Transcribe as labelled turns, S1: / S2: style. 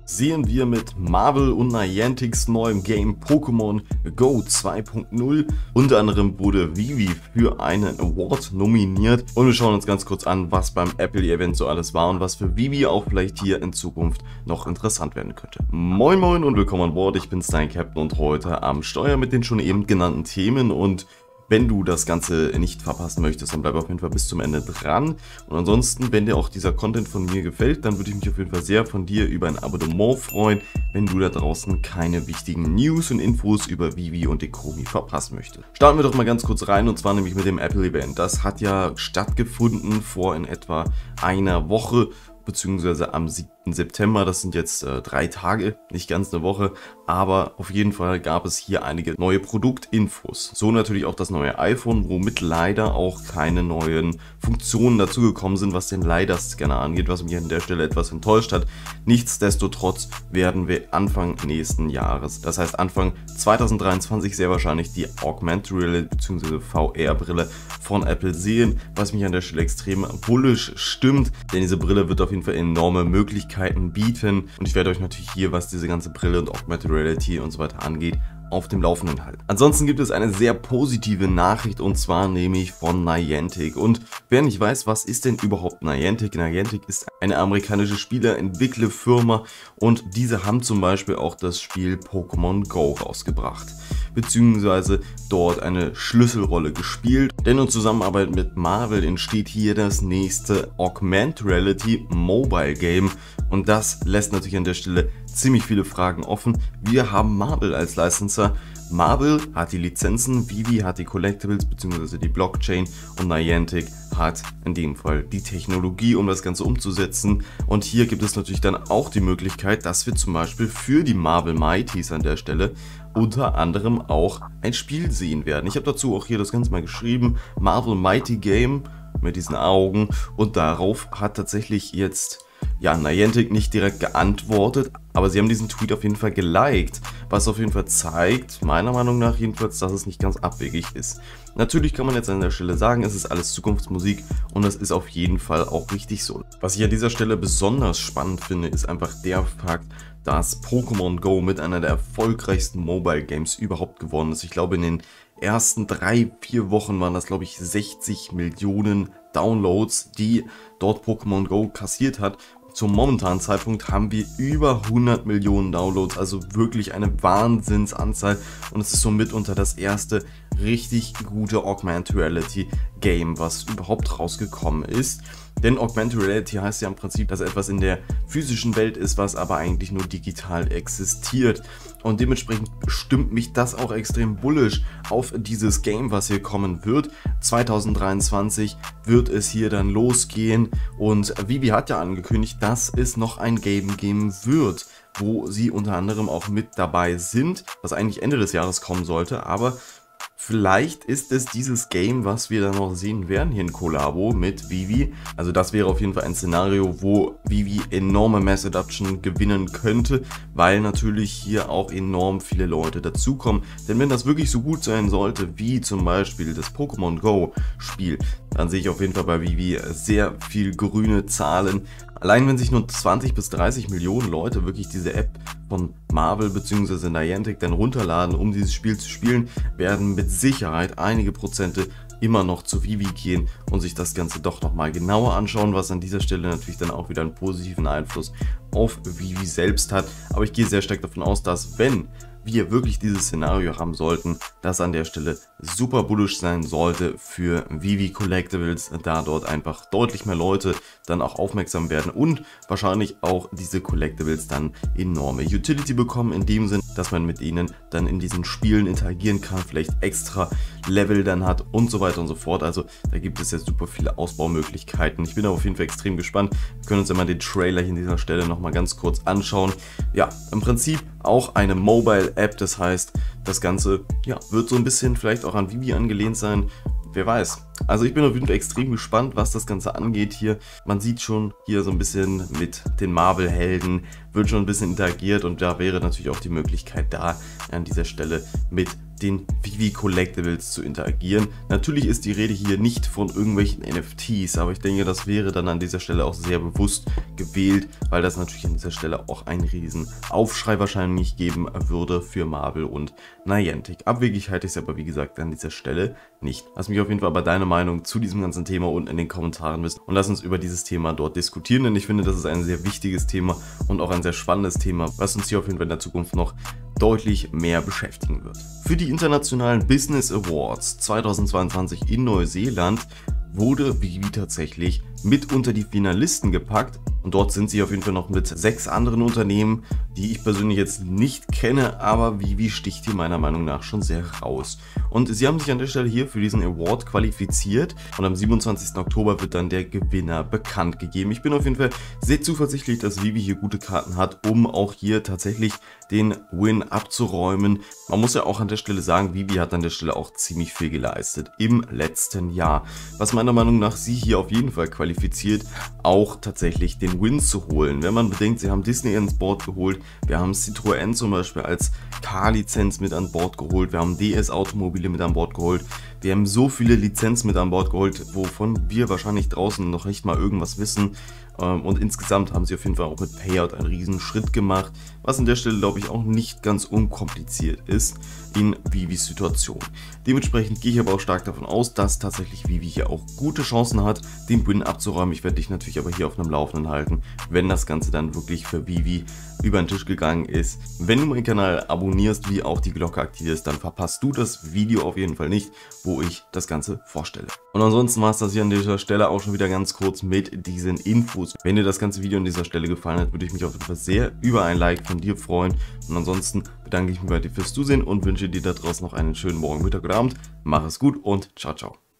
S1: sehen wir mit Marvel und Niantics neuem Game Pokémon Go 2.0. Unter anderem wurde Vivi für einen Award nominiert und wir schauen uns ganz kurz an, was beim Apple-Event so alles war und was für Vivi auch vielleicht hier in Zukunft noch interessant werden könnte. Moin moin und willkommen an Bord, ich bin dein Captain und heute am Steuer mit den schon eben genannten Themen. Und wenn du das Ganze nicht verpassen möchtest, dann bleib auf jeden Fall bis zum Ende dran. Und ansonsten, wenn dir auch dieser Content von mir gefällt, dann würde ich mich auf jeden Fall sehr von dir über ein Abonnement freuen, wenn du da draußen keine wichtigen News und Infos über Vivi und Dekomi verpassen möchtest. Starten wir doch mal ganz kurz rein, und zwar nämlich mit dem Apple-Event. Das hat ja stattgefunden vor in etwa einer Woche, beziehungsweise am 7. September, das sind jetzt 3 Tage, nicht ganz eine Woche, aber auf jeden Fall gab es hier einige neue Produktinfos. So natürlich auch das neue iPhone, womit leider auch keine neuen Funktionen dazugekommen sind, was den LiDAR-Scanner angeht, was mich an der Stelle etwas enttäuscht hat. Nichtsdestotrotz werden wir Anfang nächsten Jahres, das heißt Anfang 2023 sehr wahrscheinlich die Augmented Reality bzw. VR-Brille von Apple sehen, was mich an der Stelle extrem bullish stimmt, denn diese Brille wird auf jeden Fall enorme Möglichkeiten bieten und ich werde euch natürlich hier, was diese ganze Brille und Augmented Reality und so weiter angeht, auf dem Laufenden halten. Ansonsten gibt es eine sehr positive Nachricht, und zwar nämlich von Niantic. Und wer nicht weiß, was ist denn überhaupt Niantic? Niantic ist eine amerikanische Spieleentwicklerfirma und diese haben zum Beispiel auch das Spiel Pokémon Go rausgebracht, beziehungsweise dort eine Schlüsselrolle gespielt. Denn in Zusammenarbeit mit Marvel entsteht hier das nächste Augmented Reality Mobile Game und das lässt natürlich an der Stelle ziemlich viele Fragen offen. Wir haben Marvel als Licenser. Marvel hat die Lizenzen, Vivi hat die Collectibles bzw. die Blockchain und Niantic hat in dem Fall die Technologie, um das Ganze umzusetzen. Und hier gibt es natürlich dann auch die Möglichkeit, dass wir zum Beispiel für die Marvel Mighties an der Stelle unter anderem auch ein Spiel sehen werden. Ich habe dazu auch hier das Ganze mal geschrieben, Marvel Mighty Game mit diesen Augen, und darauf hat tatsächlich jetzt Niantic nicht direkt geantwortet, aber sie haben diesen Tweet auf jeden Fall geliked, was auf jeden Fall zeigt, meiner Meinung nach jedenfalls, dass es nicht ganz abwegig ist. Natürlich kann man jetzt an der Stelle sagen, es ist alles Zukunftsmusik und das ist auf jeden Fall auch richtig so. Was ich an dieser Stelle besonders spannend finde, ist einfach der Fakt, dass Pokémon Go mit einer der erfolgreichsten Mobile Games überhaupt geworden ist. Ich glaube, in den ersten 3-4 Wochen waren das, glaube ich, 60 Millionen Downloads, die dort Pokémon Go kassiert hat. Zum momentanen Zeitpunkt haben wir über 100 Millionen Downloads, also wirklich eine Wahnsinnsanzahl, und es ist so mitunter das erste richtig gute Augmented Reality Game, was überhaupt rausgekommen ist. Denn Augmented Reality heißt ja im Prinzip, dass etwas in der physischen Welt ist, was aber eigentlich nur digital existiert. Und dementsprechend stimmt mich das auch extrem bullish auf dieses Game, was hier kommen wird. 2023 wird es hier dann losgehen und Vivi hat ja angekündigt, dass es noch ein Game geben wird, wo sie unter anderem auch mit dabei sind, was eigentlich Ende des Jahres kommen sollte, aber vielleicht ist es dieses Game, was wir dann noch sehen werden hier in Kollabo mit Vivi. Also das wäre auf jeden Fall ein Szenario, wo Vivi enorme Mass Adoption gewinnen könnte, weil natürlich hier auch enorm viele Leute dazukommen. Denn wenn das wirklich so gut sein sollte, wie zum Beispiel das Pokémon Go Spiel, dann sehe ich auf jeden Fall bei Vivi sehr viel grüne Zahlen. Allein wenn sich nur 20 bis 30 Millionen Leute wirklich diese App von Marvel bzw. Niantic dann runterladen, um dieses Spiel zu spielen, werden mit Sicherheit einige Prozente immer noch zu Vivi gehen und sich das Ganze doch nochmal genauer anschauen, was an dieser Stelle natürlich dann auch wieder einen positiven Einfluss auf Vivi selbst hat. Aber ich gehe sehr stark davon aus, dass wenn wir wirklich dieses Szenario haben sollten, das an der Stelle super bullish sein sollte für Vivi Collectibles, da dort einfach deutlich mehr Leute dann auch aufmerksam werden und wahrscheinlich auch diese Collectibles dann enorme Utility bekommen, in dem Sinn, dass man mit ihnen dann in diesen Spielen interagieren kann, vielleicht extra Level dann hat und so weiter und so fort. Also da gibt es jetzt super viele Ausbaumöglichkeiten. Ich bin auf jeden Fall extrem gespannt. Wir können uns immer den Trailer hier an dieser Stelle nochmal ganz kurz anschauen. Ja, im Prinzip auch eine Mobile-App, das heißt, das Ganze wird so ein bisschen vielleicht auch an Vivi angelehnt sein. Wer weiß. Also ich bin auf jeden Fall extrem gespannt, was das Ganze angeht hier. Man sieht schon hier so ein bisschen mit den Marvel-Helden, wird schon ein bisschen interagiert und da wäre natürlich auch die Möglichkeit da, an dieser Stelle mit den Vivi Collectibles zu interagieren. Natürlich ist die Rede hier nicht von irgendwelchen NFTs, aber ich denke, das wäre dann an dieser Stelle auch sehr bewusst gewählt, weil das natürlich an dieser Stelle auch einen riesen Aufschrei wahrscheinlich geben würde für Marvel und Niantic. Abwegig halte ich es aber wie gesagt an dieser Stelle nicht. Lass mich auf jeden Fall aber deine Meinung zu diesem ganzen Thema unten in den Kommentaren wissen und lass uns über dieses Thema dort diskutieren, denn ich finde, das ist ein sehr wichtiges Thema und auch ein sehr spannendes Thema, was uns hier auf jeden Fall in der Zukunft noch deutlich mehr beschäftigen wird. Für die internationalen Business Awards 2022 in Neuseeland wurde Vivi tatsächlich mit unter die Finalisten gepackt und dort sind sie auf jeden Fall noch mit 6 anderen Unternehmen, die ich persönlich jetzt nicht kenne, aber Vivi sticht hier meiner Meinung nach schon sehr raus. Und sie haben sich an der Stelle hier für diesen Award qualifiziert und am 27. Oktober wird dann der Gewinner bekannt gegeben. Ich bin auf jeden Fall sehr zuversichtlich, dass Vivi hier gute Karten hat, um auch hier tatsächlich den Win abzuräumen. Man muss ja auch an der Stelle sagen, Vivi hat an der Stelle auch ziemlich viel geleistet im letzten Jahr, was meiner Meinung nach sie hier auf jeden Fall qualifiziert, auch tatsächlich den Win zu holen. Wenn man bedenkt, sie haben Disney ins Board geholt, wir haben Citroën zum Beispiel als Car-Lizenz mit an Bord geholt, wir haben DS Automobile mit an Bord geholt, wir haben so viele Lizenzen mit an Bord geholt, wovon wir wahrscheinlich draußen noch nicht mal irgendwas wissen. Und insgesamt haben sie auf jeden Fall auch mit Payout einen riesen Schritt gemacht, was an der Stelle glaube ich auch nicht ganz unkompliziert ist in Vivis Situation. Dementsprechend gehe ich aber auch stark davon aus, dass tatsächlich Vivi hier auch gute Chancen hat, den Win abzuräumen. Ich werde dich natürlich aber hier auf einem Laufenden halten, wenn das Ganze dann wirklich für Vivi über den Tisch gegangen ist. Wenn du meinen Kanal abonnierst, wie auch die Glocke aktivierst, dann verpasst du das Video auf jeden Fall nicht, wo ich das Ganze vorstelle. Und ansonsten war es das hier an dieser Stelle auch schon wieder ganz kurz mit diesen Infos. Wenn dir das ganze Video an dieser Stelle gefallen hat, würde ich mich auf jeden Fall sehr über ein Like von dir freuen. Und ansonsten bedanke ich mich bei dir fürs Zusehen und wünsche dir da draußen noch einen schönen Morgen, Mittag oder Abend. Mach es gut und ciao, ciao.